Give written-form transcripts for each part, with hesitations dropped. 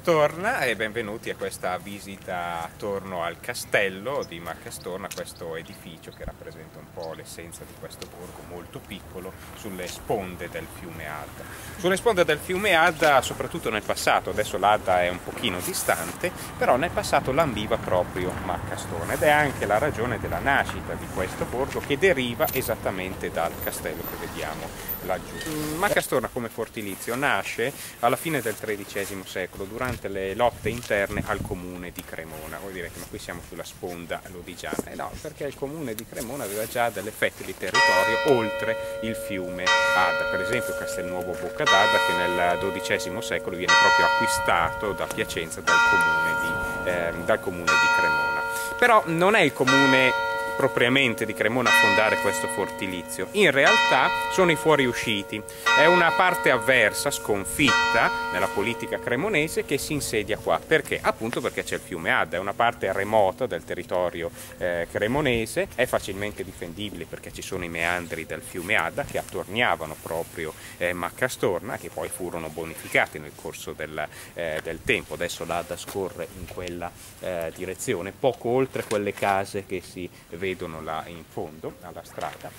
Maccastorna e benvenuti a questa visita attorno al castello di Maccastorna, questo edificio che rappresenta un po' l'essenza di questo borgo molto piccolo sulle sponde del fiume Adda. Sulle sponde del fiume Adda, soprattutto nel passato, adesso l'Adda è un pochino distante, però nel passato lambiva proprio Maccastorna ed è anche la ragione della nascita di questo borgo che deriva esattamente dal castello che vediamo laggiù. Maccastorna come fortilizio nasce alla fine del XIII secolo durante le lotte interne al comune di Cremona. Voi direte, ma qui siamo sulla sponda lodigiana. No, perché il comune di Cremona aveva già delle fette di territorio oltre il fiume Adda, per esempio Castelnuovo Bocca d'Adda, che nel XII secolo viene proprio acquistato da Piacenza dal comune di Cremona. Però non è il comune propriamente di Cremona a fondare questo fortilizio, in realtà sono i fuoriusciti, è una parte avversa, sconfitta nella politica cremonese che si insedia qua. Perché? Appunto perché c'è il fiume Adda, è una parte remota del territorio cremonese, è facilmente difendibile perché ci sono i meandri del fiume Adda che attorniavano proprio Maccastorna, che poi furono bonificati nel corso del tempo. Adesso l'Adda scorre in quella direzione, poco oltre quelle case che si vedono là in fondo alla strada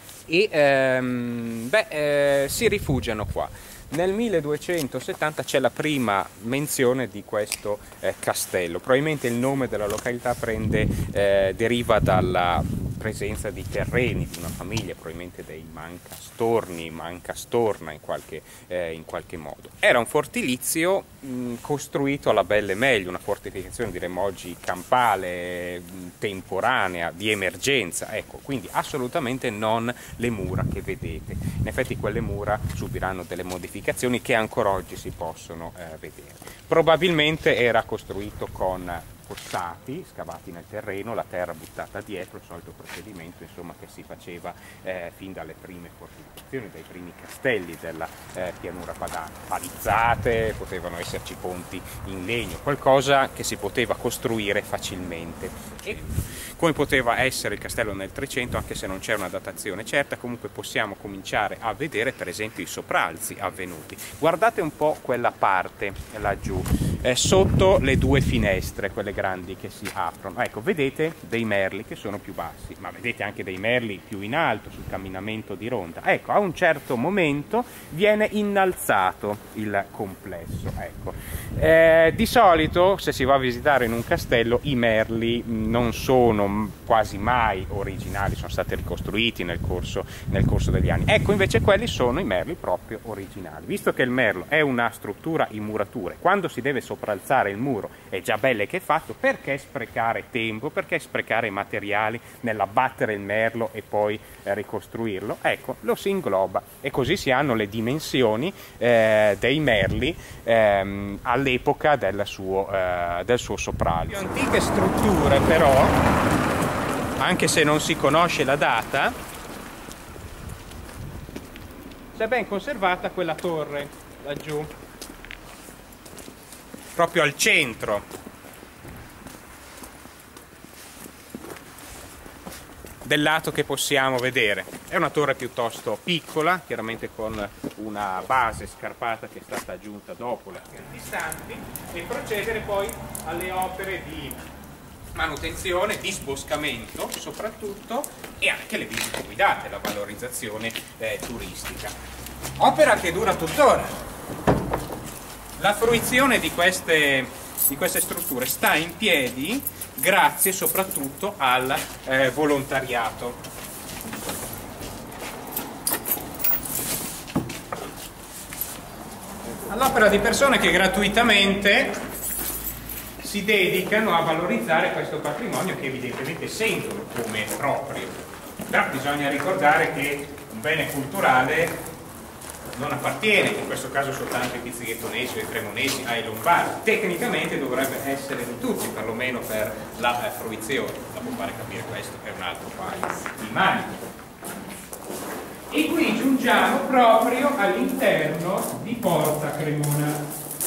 e si rifugiano qua. Nel 1270 c'è la prima menzione di questo castello. Probabilmente il nome della località deriva dalla presenza di terreni di una famiglia, probabilmente dei Mancastorna in qualche modo. Era un fortilizio costruito alla belle e meglio, una fortificazione diremmo oggi campale, temporanea, di emergenza, ecco, quindi assolutamente non le mura che vedete. In effetti quelle mura subiranno delle modificazioni che ancora oggi si possono vedere. Probabilmente era costruito con fossati scavati nel terreno, la terra buttata dietro, il solito procedimento insomma che si faceva fin dalle prime fortificazioni, dai primi castelli della pianura padana. Palizzate, potevano esserci ponti in legno, qualcosa che si poteva costruire facilmente. E come poteva essere il castello nel 300, anche se non c'è una datazione certa, comunque possiamo cominciare a vedere per esempio i sopralzi avvenuti. Guardate un po' quella parte laggiù, sotto le due finestre, quelle grandi che si aprono. Ecco, vedete dei merli che sono più bassi, ma vedete anche dei merli più in alto sul camminamento di ronda. Ecco, a un certo momento viene innalzato il complesso. Ecco. Di solito, se si va a visitare in un castello, i merli non sono quasi mai originali, sono stati ricostruiti nel corso degli anni. Ecco, invece quelli sono i merli proprio originali. Visto che il merlo è una struttura in murature, quando si deve sopralzare il muro è già bello che è fatto, perché sprecare tempo, perché sprecare materiali nell'abbattere il merlo e poi ricostruirlo? Ecco, lo si ingloba e così si hanno le dimensioni dei merli all'epoca del suo sopralzo. Le più antiche strutture però, anche se non si conosce la data, si è ben conservata quella torre laggiù, proprio al centro del lato che possiamo vedere. È una torre piuttosto piccola, chiaramente con una base scarpata che è stata aggiunta dopo le distanti, e procedere poi alle opere di manutenzione, disboscamento soprattutto, e anche le visite guidate, la valorizzazione turistica. Opera che dura tuttora. La fruizione di queste strutture sta in piedi grazie soprattutto al volontariato. All'opera di persone che gratuitamente si dedicano a valorizzare questo patrimonio che evidentemente sentono come proprio. Però bisogna ricordare che un bene culturale non appartiene, in questo caso soltanto ai pizzighettonesi o ai cremonesi, ai lombardi. Tecnicamente dovrebbe essere di tutti, perlomeno per la fruizione. Da può fare capire questo è un altro paio di maniche. E qui giungiamo proprio all'interno di Porta Cremona.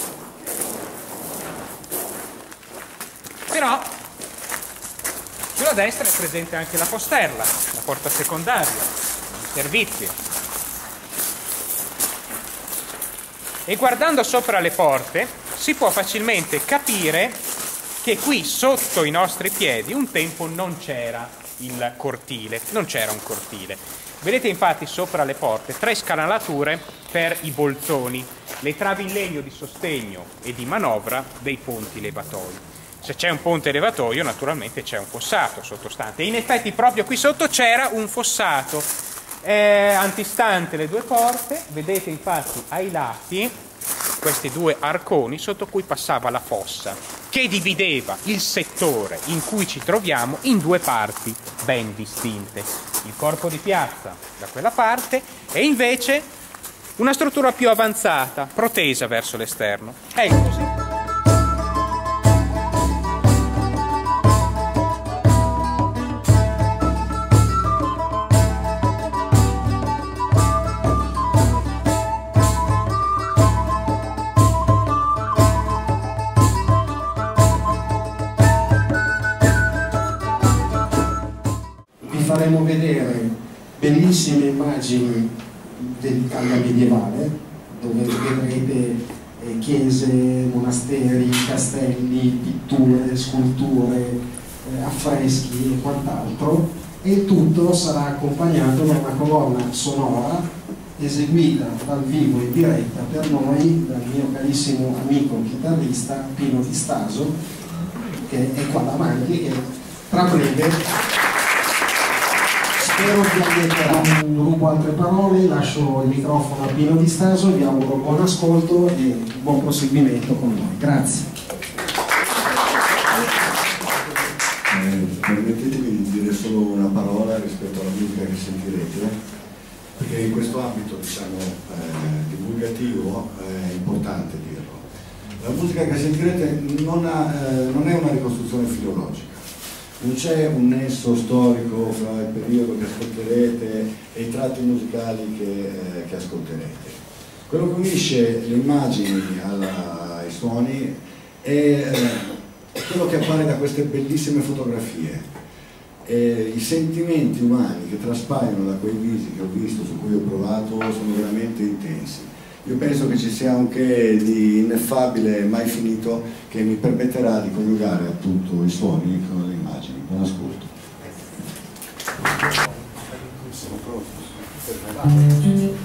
Però sulla destra è presente anche la posterla, la porta secondaria, i servizi. E guardando sopra le porte si può facilmente capire che qui sotto i nostri piedi un tempo non c'era il cortile, non c'era un cortile. Vedete infatti sopra le porte 3 scanalature per i bolzoni, le travi in legno di sostegno e di manovra dei ponti levatoi. Se c'è un ponte levatoio naturalmente c'è un fossato sottostante, e in effetti proprio qui sotto c'era un fossato antistante le 2 porte. Vedete infatti ai lati questi 2 arconi sotto cui passava la fossa, che divideva il settore in cui ci troviamo in 2 parti ben distinte. Il corpo di piazza da quella parte e invece una struttura più avanzata, protesa verso l'esterno. Ecco così. Faremo vedere bellissime immagini dell'Italia medievale, dove vedrete chiese, monasteri, castelli, pitture, sculture, affreschi e quant'altro, e il tutto sarà accompagnato da una colonna sonora eseguita dal vivo in diretta per noi dal mio carissimo amico chitarrista Pino Di Staso, che è qua davanti, e tra breve spero vi aiuterà. Non rubo altre parole, lascio il microfono a Pino Di Staso, vi auguro buon ascolto e buon proseguimento con noi. Grazie. Permettetemi di dire solo una parola rispetto alla musica che sentirete, perché in questo ambito, diciamo, divulgativo è importante dirlo. La musica che sentirete non è una ricostruzione filologica. Non c'è un nesso storico fra il periodo che ascolterete e i tratti musicali che ascolterete. Quello che unisce le immagini ai suoni è quello che appare da queste bellissime fotografie. I sentimenti umani che traspaiono da quei visi che ho visto, su cui ho provato, sono veramente intensi. Io penso che ci sia un che di ineffabile e mai finito che mi permetterà di coniugare appunto i suoni con le immagini. Buon ascolto. Siamo pronti?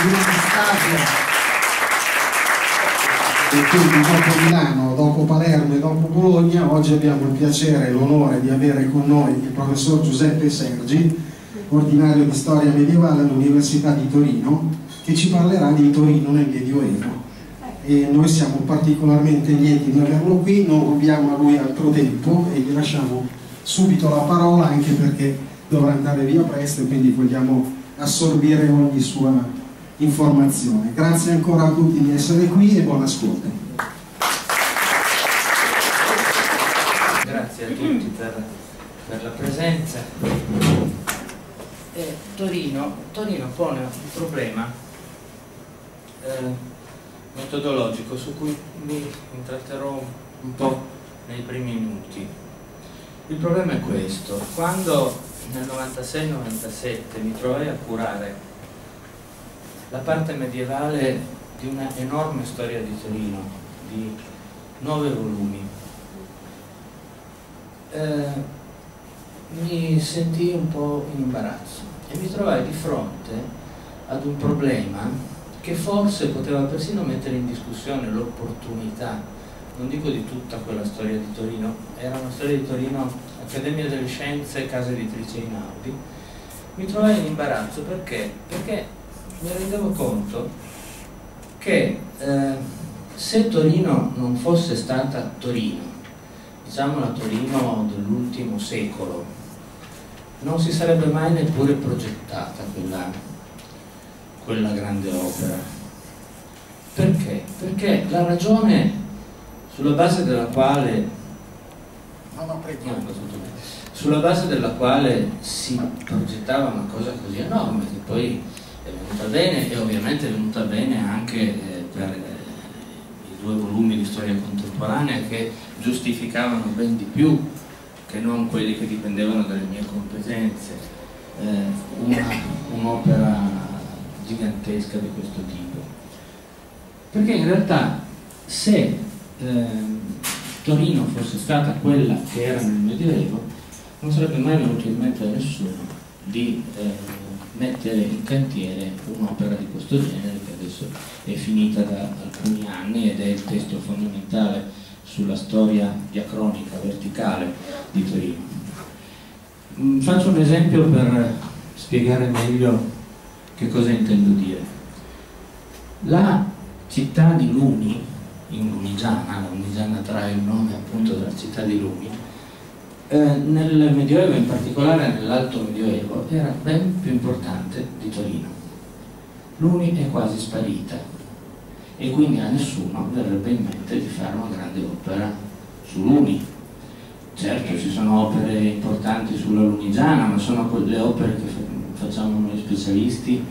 stadio, e quindi dopo Milano, dopo Palermo e dopo Bologna, oggi abbiamo il piacere e l'onore di avere con noi il professor Giuseppe Sergi, ordinario di storia medievale all'Università di Torino, che ci parlerà di Torino nel Medioevo. E noi siamo particolarmente lieti di averlo qui, non rubiamo a lui altro tempo e gli lasciamo subito la parola, anche perché dovrà andare via presto e quindi vogliamo assorbire ogni sua informazione. Grazie ancora a tutti di essere qui e buon ascolto. Grazie a tutti per la presenza. Torino pone un problema metodologico su cui mi intratterrò un po' nei primi minuti. Il problema è questo: quando nel 96-97 mi trovai a curare la parte medievale di una enorme storia di Torino di 9 volumi, mi sentii un po' in imbarazzo e mi trovai di fronte ad un problema che forse poteva persino mettere in discussione l'opportunità, non dico di tutta quella storia di Torino, era una storia di Torino, Accademia delle Scienze, casa editrice Einaudi. Mi trovai in imbarazzo perché mi rendevo conto che se Torino non fosse stata Torino, diciamo la Torino dell'ultimo secolo, non si sarebbe mai neppure progettata quella grande opera. Perché? Perché la ragione sulla base della quale si progettava una cosa così enorme, che poi è venuta bene, e ovviamente è venuta bene anche per i 2 volumi di storia contemporanea, che giustificavano ben di più che non quelli che dipendevano dalle mie competenze un'opera gigantesca di questo tipo. Perché in realtà se Torino fosse stata quella che era nel Medioevo, non sarebbe mai venuto in mente a nessuno di mettere in cantiere un'opera di questo genere, che adesso è finita da alcuni anni ed è il testo fondamentale sulla storia diacronica verticale di Torino. Faccio un esempio per spiegare meglio che cosa intendo dire. La città di Luni, in Lunigiana, la Lunigiana trae il nome appunto dalla città di Luni, nel Medioevo, in particolare nell'Alto Medioevo, era ben più importante di Torino. Luni è quasi sparita e quindi a nessuno verrebbe in mente di fare una grande opera su Luni. Certo, ci sono opere importanti sulla Lunigiana, ma sono quelle opere che facciamo noi specialisti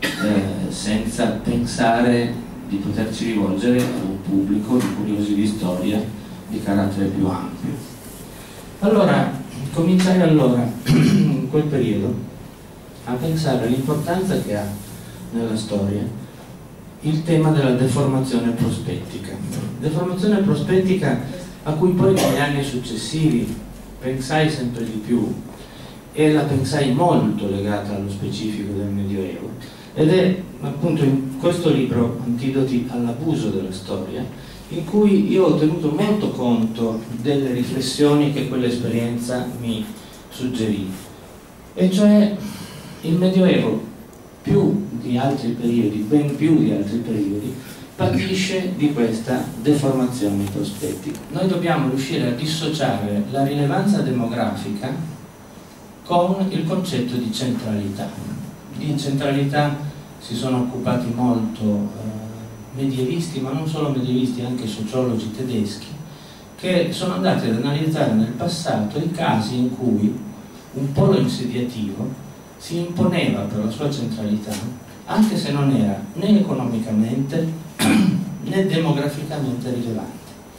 senza pensare di poterci rivolgere a un pubblico di curiosi di storia di carattere più ampio. Allora, cominciai in quel periodo a pensare all'importanza che ha nella storia il tema della deformazione prospettica. Deformazione prospettica a cui poi negli anni successivi pensai sempre di più, e la pensai molto legata allo specifico del Medioevo, ed è appunto in questo libro Antidoti all'abuso della storia, in cui io ho tenuto molto conto delle riflessioni che quell'esperienza mi suggerì, e cioè il Medioevo più di altri periodi, ben più di altri periodi, patisce di questa deformazione prospettica. Noi dobbiamo riuscire a dissociare la rilevanza demografica con il concetto di centralità. Di centralità si sono occupati molto medievisti, ma non solo medievisti, anche sociologi tedeschi, che sono andati ad analizzare nel passato i casi in cui un polo insediativo si imponeva per la sua centralità, anche se non era né economicamente né demograficamente rilevante.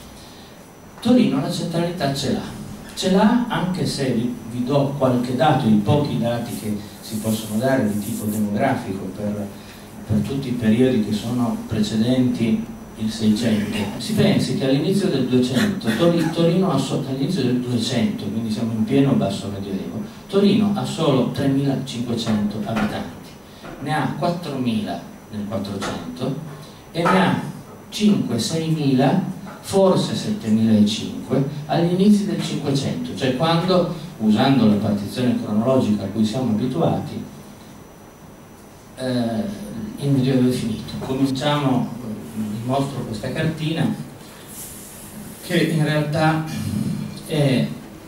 Torino la centralità ce l'ha, anche se vi do qualche dato, i pochi dati che si possono dare di tipo demografico per tutti i periodi che sono precedenti il 600. Si pensi che all'inizio del 200, Torino all'inizio del 200, quindi siamo in pieno basso medioevo, Torino ha solo 3.500 abitanti, ne ha 4.000 nel 400 e ne ha 5-6.000, forse 7.500 agli inizi del 500, cioè quando, usando la partizione cronologica a cui siamo abituati, il Medioevo è finito. Cominciamo, vi mostro questa cartina che in realtà è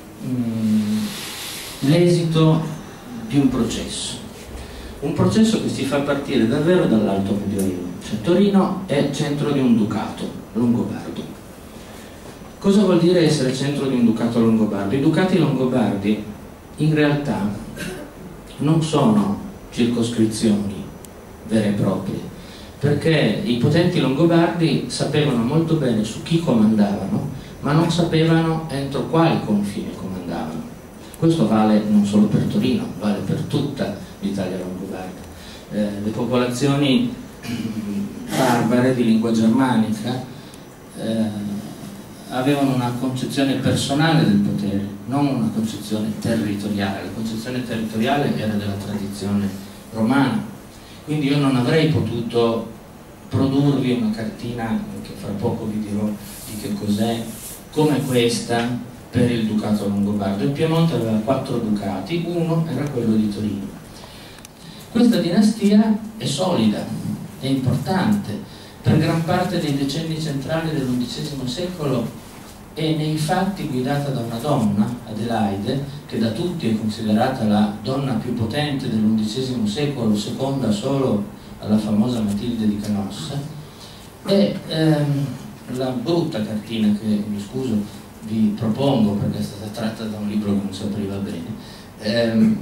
l'esito di un processo che si fa partire davvero dall'Alto Medioevo. Cioè, Torino è centro di un ducato longobardo. Cosa vuol dire essere centro di un ducato longobardo? I ducati longobardi in realtà non sono circoscrizioni vere e proprie, perché i potenti longobardi sapevano molto bene su chi comandavano, ma non sapevano entro quali confini comandavano. Questo vale non solo per Torino, vale per tutta l'Italia longobarda. Le popolazioni barbare di lingua germanica avevano una concezione personale del potere, non una concezione territoriale. La concezione territoriale era della tradizione romana, quindi io non avrei potuto produrvi una cartina, che fra poco vi dirò di che cos'è, come questa per il ducato longobardo. Il Piemonte aveva 4 ducati, uno era quello di Torino. Questa dinastia è solida, è importante, per gran parte dei decenni centrali dell'XI secolo è nei fatti guidata da una donna, Adelaide, che da tutti è considerata la donna più potente dell'XI secolo, seconda solo alla famosa Matilde di Canossa. E la brutta cartina che, mi scuso, vi propongo perché è stata tratta da un libro che non si apriva bene,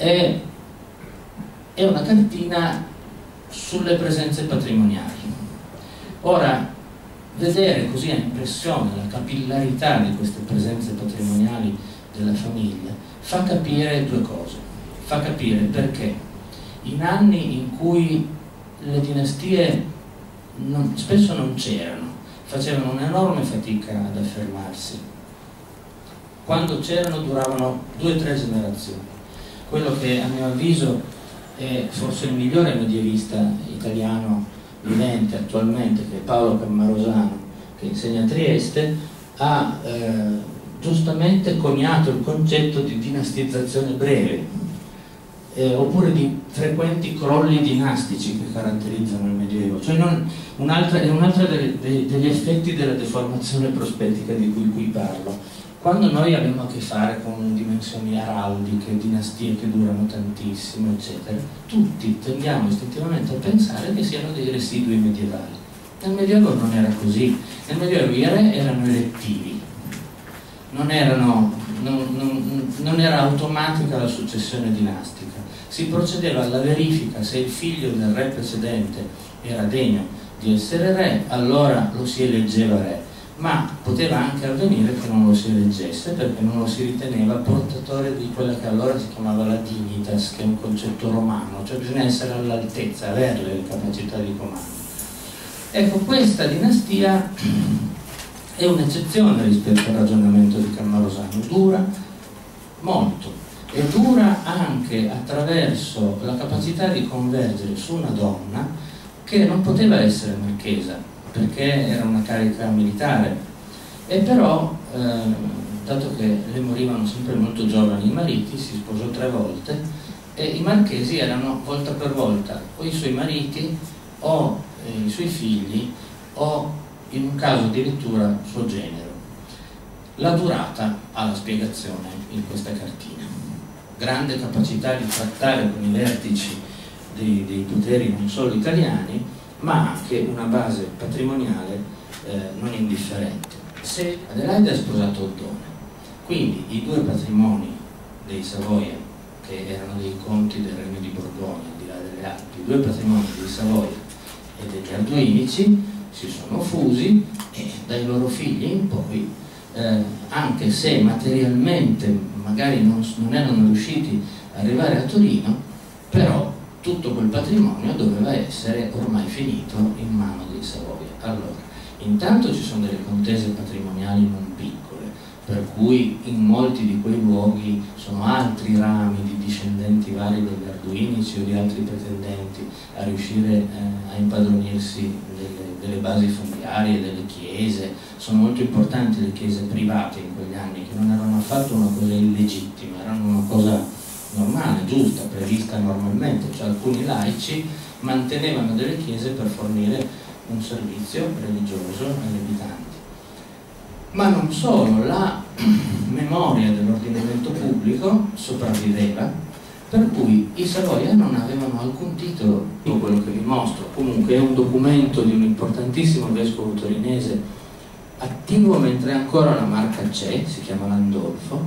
è una cartina sulle presenze patrimoniali. Ora, vedere così a impressione la capillarità di queste presenze patrimoniali della famiglia fa capire due cose. Fa capire perché in anni in cui le dinastie spesso non c'erano, facevano un'enorme fatica ad affermarsi. Quando c'erano duravano 2 o 3 generazioni. Quello che a mio avviso è forse il migliore medievista italiano vivente attualmente, che è Paolo Cammarosano, che insegna a Trieste, ha giustamente coniato il concetto di dinastizzazione breve, oppure di frequenti crolli dinastici che caratterizzano il Medioevo. Cioè è un altro degli effetti della deformazione prospettica di cui parlo. Quando noi abbiamo a che fare con dimensioni araldiche, dinastie che durano tantissimo, eccetera, tutti tendiamo istintivamente a pensare che siano dei residui medievali. Nel Medioevo non era così. Nel Medioevo i re erano elettivi, non era automatica la successione dinastica. Si procedeva alla verifica se il figlio del re precedente era degno di essere re, allora lo si eleggeva re. Ma poteva anche avvenire che non lo si eleggesse perché non lo si riteneva portatore di quella che allora si chiamava la dignitas, che è un concetto romano, cioè bisogna essere all'altezza, avere le capacità di comando. Ecco, questa dinastia è un'eccezione rispetto al ragionamento di Cammarosano, dura molto e dura anche attraverso la capacità di convergere su una donna che non poteva essere marchesa, perché era una carica militare, e però, dato che le morivano sempre molto giovani i mariti, si sposò 3 volte, e i marchesi erano volta per volta o i suoi mariti o i suoi figli o in un caso addirittura suo genero. La durata ha la spiegazione in questa cartina. Grande capacità di trattare con i vertici dei poteri non solo italiani, ma anche una base patrimoniale non indifferente. Se Adelaide ha sposato Ottone, quindi i 2 patrimoni dei Savoia, che erano dei conti del Regno di Borgogna, al di là delle Alpi, i 2 patrimoni dei Savoia e degli Arduinici si sono fusi e dai loro figli in poi, anche se materialmente magari non erano riusciti ad arrivare a Torino, però tutto quel patrimonio doveva essere ormai finito in mano dei Savoia. Allora, intanto ci sono delle contese patrimoniali non piccole, per cui in molti di quei luoghi sono altri rami di discendenti vari degli arduinici o di altri pretendenti a riuscire a impadronirsi delle basi fondiarie, delle chiese. Sono molto importanti le chiese private in quegli anni, che non erano affatto una cosa illegittima, erano una cosa normale, giusta, prevista normalmente, cioè alcuni laici mantenevano delle chiese per fornire un servizio religioso agli abitanti. Ma non solo, la memoria dell'ordinamento pubblico sopravviveva, per cui i Savoia non avevano alcun titolo. Io quello che vi mostro comunque è un documento di un importantissimo vescovo torinese attivo mentre ancora la marca c'è, si chiama Landolfo,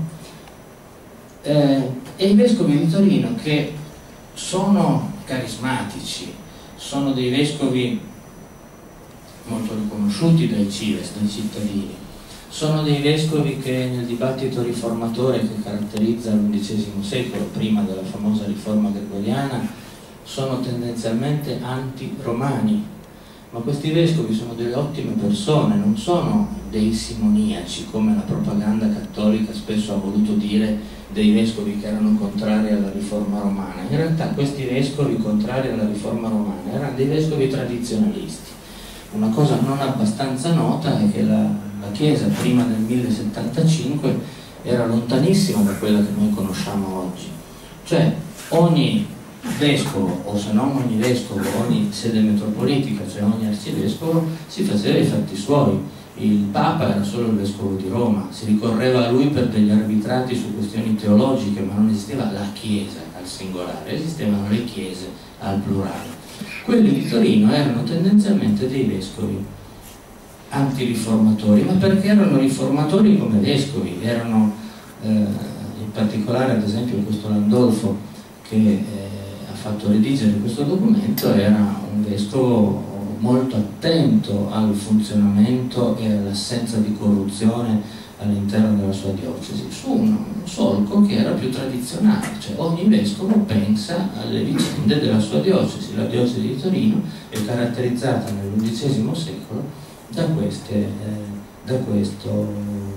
e i vescovi di Torino, che sono carismatici, sono dei vescovi molto riconosciuti dai cives, dai cittadini. Sono dei vescovi che nel dibattito riformatore che caratterizza l'XI secolo, prima della famosa riforma gregoriana, sono tendenzialmente anti-romani, ma questi vescovi sono delle ottime persone, non sono dei simoniaci, come la propaganda cattolica spesso ha voluto dire dei vescovi che erano contrari alla riforma romana. In realtà questi vescovi contrari alla riforma romana erano dei vescovi tradizionalisti. Una cosa non abbastanza nota è che la Chiesa prima del 1075 era lontanissima da quella che noi conosciamo oggi, cioè ogni vescovo, o se non ogni vescovo, ogni sede metropolitica, cioè ogni arcivescovo, si faceva i fatti suoi. Il Papa era solo il vescovo di Roma, si ricorreva a lui per degli arbitrati su questioni teologiche, ma non esisteva la Chiesa al singolare, esistevano le chiese al plurale. Quelli di Torino erano tendenzialmente dei vescovi antiriformatori, ma perché erano riformatori come vescovi, erano in particolare, ad esempio, questo Landolfo che ha fatto redigere questo documento era un vescovo molto attento al funzionamento e all'assenza di corruzione all'interno della sua diocesi, su un solco che era più tradizionale, cioè ogni vescovo pensa alle vicende della sua diocesi. La diocesi di Torino è caratterizzata nell'XI secolo da questo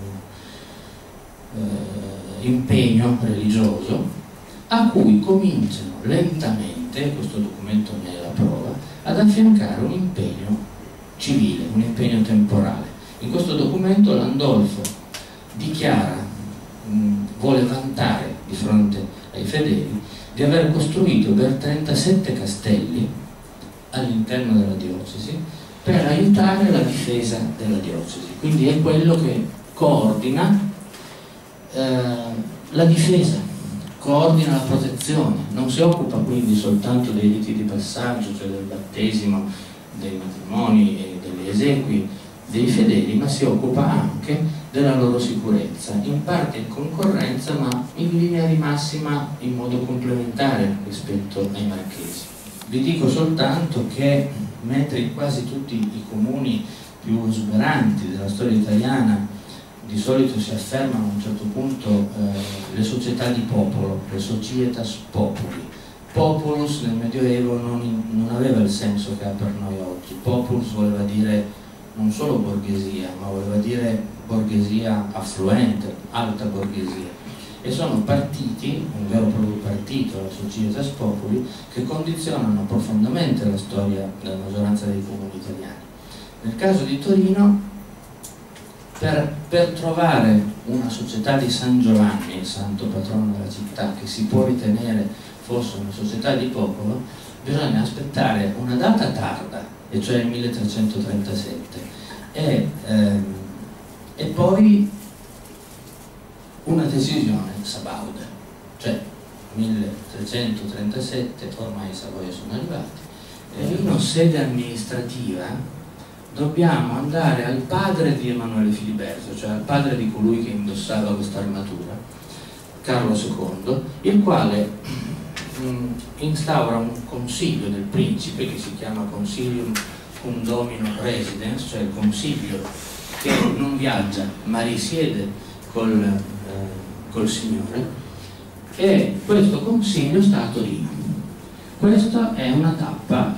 impegno religioso, a cui cominciano lentamente, questo documento ne è la prova, ad affiancare un impegno civile, un impegno temporale. In questo documento Landolfo dichiara, vuole vantare di fronte ai fedeli di aver costruito per 37 castelli all'interno della diocesi per aiutare la difesa della diocesi. Quindi è quello che coordina la difesa, coordina la protezione, non si occupa quindi soltanto dei riti di passaggio, cioè del battesimo, dei matrimoni e delle esequie dei fedeli, ma si occupa anche della loro sicurezza, in parte in concorrenza, ma in linea di massima in modo complementare rispetto ai marchesi. Vi dico soltanto che mentre in quasi tutti i comuni più esuberanti della storia italiana di solito si affermano a un certo punto le società di popolo, le societas populi. Populus nel Medioevo non aveva il senso che ha per noi oggi. Populus voleva dire non solo borghesia, ma voleva dire borghesia affluente, alta borghesia. E sono partiti, un vero e proprio partito, la Societas Populi, che condizionano profondamente la storia della maggioranza dei comuni italiani. Nel caso di Torino, per trovare una società di San Giovanni, il santo patrono della città, che si può ritenere fosse una società di popolo, bisogna aspettare una data tarda, e cioè il 1337, e poi una decisione sabauda, cioè 1337, ormai i Savoia sono arrivati, e in sede amministrativa dobbiamo andare al padre di Emanuele Filiberto, cioè al padre di colui che indossava questa armatura, Carlo II, il quale instaura un consiglio del principe che si chiama Consilium cum Domino Residens, cioè il consiglio che non viaggia ma risiede col Signore, e questo consiglio sta a Torino. Questa è una tappa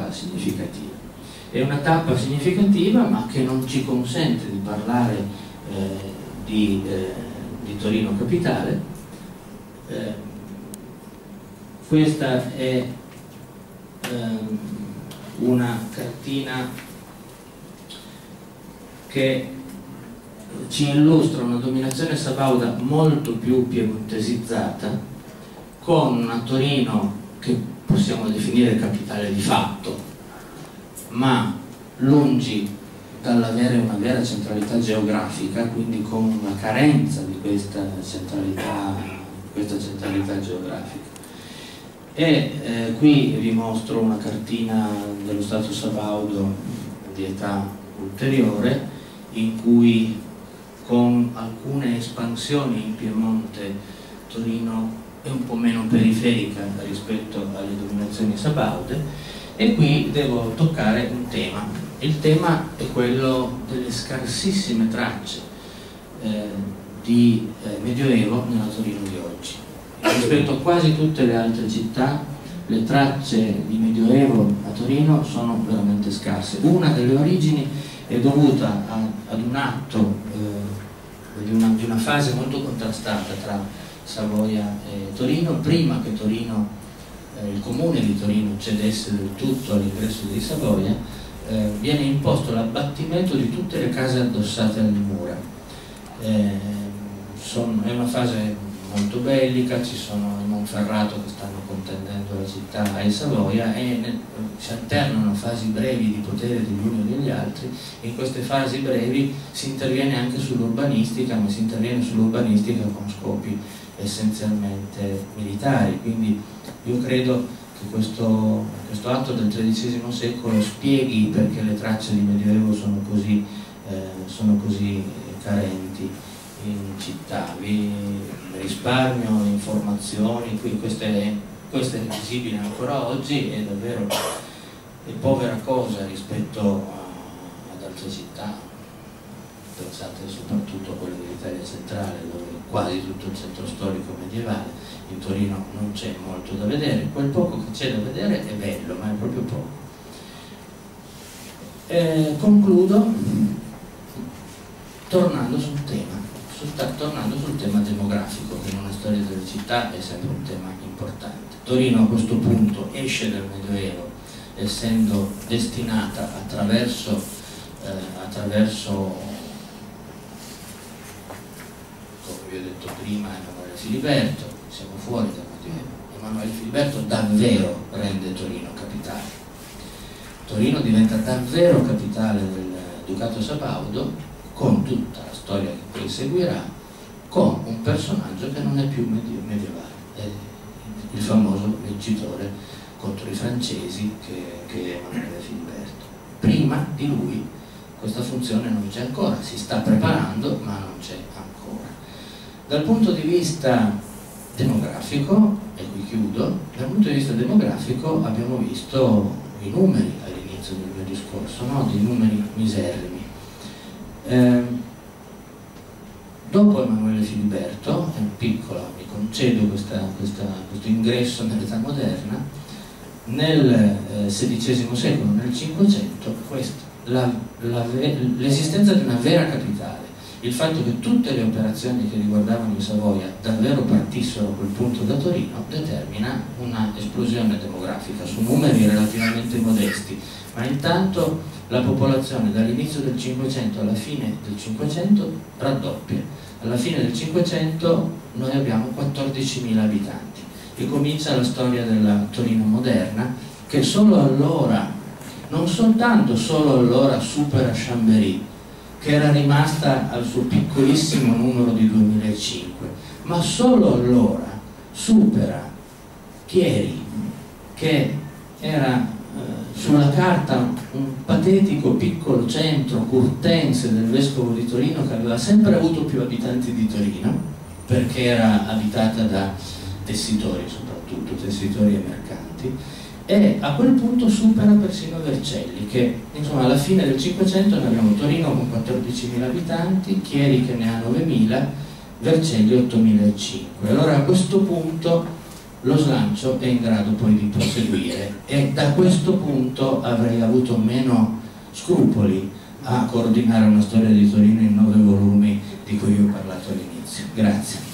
significativa. È una tappa significativa, ma che non ci consente di parlare di Torino Capitale. Questa è una cartina che ci illustra una dominazione sabauda molto più piemontesizzata, con una Torino che possiamo definire capitale di fatto, ma lungi dall'avere una vera centralità geografica, quindi con una carenza di questa centralità geografica. E qui vi mostro una cartina dello Stato sabaudo di età ulteriore, in cui con alcune espansioni in Piemonte Torino è un po' meno periferica rispetto alle dominazioni sabaude, e qui devo toccare un tema. Il tema è quello delle scarsissime tracce di Medioevo nella Torino di oggi. Rispetto a quasi tutte le altre città, le tracce di Medioevo a Torino sono veramente scarse. Una delle origini è dovuta ad un atto di una fase molto contrastata tra Savoia e Torino, prima che Torino, il comune di Torino cedesse del tutto all'ingresso di Savoia. Viene imposto l'abbattimento di tutte le case addossate alle mura. È una fase molto bellica, ci sono i Monferrato che stanno contendendo la città e Savoia, e si alternano fasi brevi di potere degli uni e degli altri. In queste fasi brevi si interviene anche sull'urbanistica, ma si interviene sull'urbanistica con scopi essenzialmente militari. Quindi io credo che questo atto del XIII secolo spieghi perché le tracce di Medioevo sono così carenti in città. Vi risparmio informazioni, qui questa è visibile ancora oggi, è davvero povera cosa rispetto ad altre città. Pensate soprattutto a quelle dell'Italia centrale, dove quasi tutto il centro storico medievale. In Torino non c'è molto da vedere, quel poco che c'è da vedere è bello, ma è proprio poco. Concludo tornando sul tema demografico, che in una storia delle città è sempre un tema importante. Torino a questo punto esce dal Medioevo essendo destinata attraverso come vi ho detto prima, Emanuele Filiberto. Siamo fuori dal Medioevo. Emanuele Filiberto davvero rende Torino capitale. Torino diventa davvero capitale del Ducato Sabaudo, con tutta la storia che poi seguirà, con un personaggio che non è più medievale, è il famoso vincitore contro i francesi che è Emanuele Filiberto. Prima di lui questa funzione non c'è ancora, si sta preparando ma non c'è ancora. Dal punto di vista demografico, e qui chiudo, dal punto di vista demografico abbiamo visto i numeri all'inizio del mio discorso, no? Dei numeri miserrimi. Dopo Emanuele Filiberto, è piccola, mi concedo questo ingresso nell'età moderna, nel XVI secolo, nel Cinquecento, l'esistenza di una vera capitale, il fatto che tutte le operazioni che riguardavano il Savoia davvero partissero a quel punto da Torino, determina una esplosione demografica su numeri relativamente modesti, ma intanto la popolazione dall'inizio del Cinquecento alla fine del Cinquecento raddoppia. Alla fine del Cinquecento noi abbiamo 14.000 abitanti e comincia la storia della Torino moderna, che solo allora, non soltanto solo allora, supera Chambéry, che era rimasta al suo piccolissimo numero di 2005, ma solo allora supera Chieri, che era sulla carta un patetico piccolo centro curtense del vescovo di Torino, che aveva sempre avuto più abitanti di Torino, perché era abitata da tessitori, soprattutto tessitori e mercanti, e a quel punto supera persino Vercelli, che insomma alla fine del Cinquecento noi abbiamo Torino con 14.000 abitanti, Chieri che ne ha 9.000, Vercelli 8.500. Allora a questo punto lo slancio è in grado poi di proseguire, e da questo punto avrei avuto meno scrupoli a coordinare una storia di Torino in 9 volumi di cui ho parlato all'inizio. Grazie.